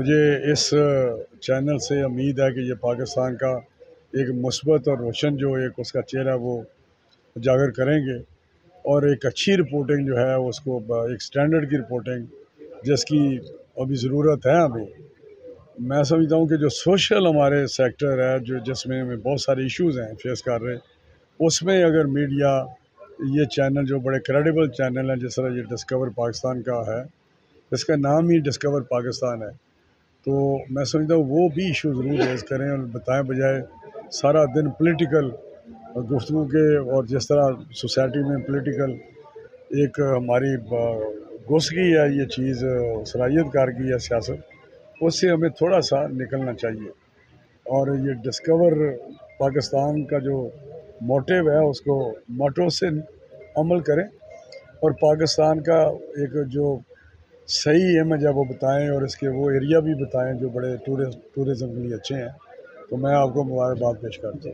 मुझे इस चैनल से उम्मीद है कि ये पाकिस्तान का एक मुस्बत और रोशन जो एक उसका चेहरा वो उजागर करेंगे और एक अच्छी रिपोर्टिंग जो है उसको एक स्टैंडर्ड की रिपोर्टिंग जिसकी अभी ज़रूरत है। अभी मैं समझता हूँ कि जो सोशल हमारे सेक्टर है जो जिसमें हमें बहुत सारे इश्यूज़ हैं फेस कर रहे, उसमें अगर मीडिया ये चैनल जो बड़े क्रेडिबल चैनल हैं जिस तरह ये डिस्कवर पाकिस्तान का है, इसका नाम ही डिस्कवर पाकिस्तान है, तो मैं समझता हूँ वो भी इशू ज़रूर रेज़ करें और बताएं, बजाय सारा दिन पॉलिटिकल गुफ्तगू के और जिस तरह सोसाइटी में पॉलिटिकल एक हमारी घुस गई है ये चीज़, सराहियत कर गई है सियासत, उससे हमें थोड़ा सा निकलना चाहिए और ये डिस्कवर पाकिस्तान का जो मोटिव है उसको मोटो से अमल करें और पाकिस्तान का एक जो सही इमेज है वो बताएं और इसके वो एरिया भी बताएं जो बड़े टूरिज़्म के लिए अच्छे हैं। तो मैं आपको मुबारकबाद पेश करता हूँ।